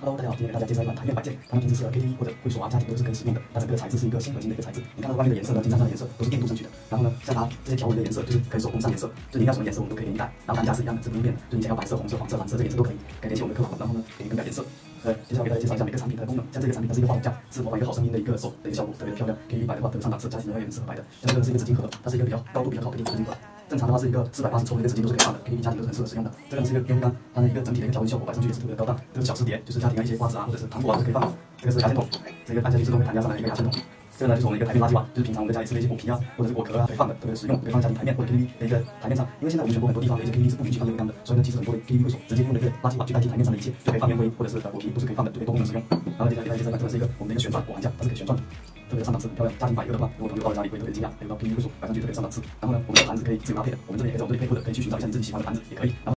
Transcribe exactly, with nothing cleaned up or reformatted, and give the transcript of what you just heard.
Hello，大家好，今天给大家介绍一款台面摆件，它们平时适合 K T V 或者会所啊、家庭都是可以使用的。它整个材质是一个纤合金的一个材质，你看到外面的颜色呢，金灿灿的颜色都是电镀上去的。然后呢，像它这些条纹的颜色就是可以手工上颜色，就你要什么颜色我们都可以给你改。然后单价是一样的，是不用变的，就你想要白色、红色、黄色、蓝色这颜色都可以，可以联系我们的客服，然后呢给你更改颜色。呃，接下来给大家介绍一下每个产品的功能。像这个产品它是一个画筒架，是模仿一个好声音的一个手的一个效果，特别的漂亮。K T V 摆的话特别上档次，家庭的话也很适合摆的。像这个是一个纸巾盒，它是一个比较高度比较好的一个纸巾盒。正常的话是一个四百八十抽的一个纸巾都是可以放的 ，K T V 家庭都是很适合使用的。这个是一个烟灰缸，它的一个整体的一个调纹效果摆上去也是特别的高档。这个是小吃碟，就是家庭的一些瓜子啊或者是糖果啊都是可以放的。这个是牙线筒，这个按下去自动会弹压上来一个牙线筒。这个呢就是我们一个台面垃圾碗，就是平常我们在家里吃的一些果皮啊或者是果壳啊可以放的，特别实用，可以放在家庭台面或者 K T V 的一个台面上。因为现在我们全国很多地方的一些 K T V 是不允许放烟灰缸的，所以呢其实很多的 K T V 会所直接用这个垃圾碗去代替台面上的一切，就可以放烟灰或者是果皮都是可以放的，就可以多功能使用。然后接下来给大家介绍一下，这个是一个我们的一个旋转果盘架，它是可以旋转的。特别的上档次，很漂亮。家庭摆一个的话，如果朋友到了家里会特别惊讶，可以到 K T V 会所摆上去特别上档次。然后呢，我们的盘子可以自由搭配的，我们这里也可以在我们这里配货的，可以去寻找一下你自己喜欢的盘子，也可以。然后